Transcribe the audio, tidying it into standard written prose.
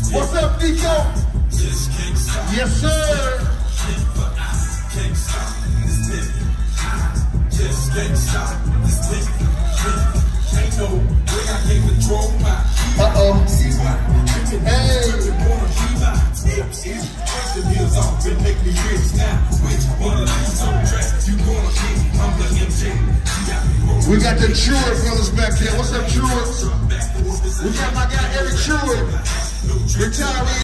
What's up, Nico? Yes, sir. Can't stop this nigga. Just can't stop this nigga. Ain't no way I can't control my. Hey. The deals off and make me rich now. Which one of these old tracks you gonna keep? I'm the MJ. We got the Truett brothers back here. What's up, Truett? We got my guy Eric Truett. Retiree.